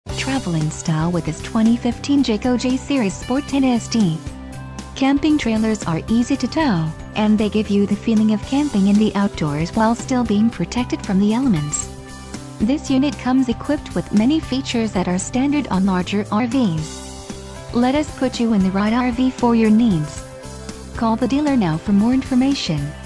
Travel in style with this 2015 Jayco J Series Sport 10 ST. Camping trailers are easy to tow, and they give you the feeling of camping in the outdoors while still being protected from the elements. This unit comes equipped with many features that are standard on larger RVs. Let us put you in the right RV for your needs. Call the dealer now for more information.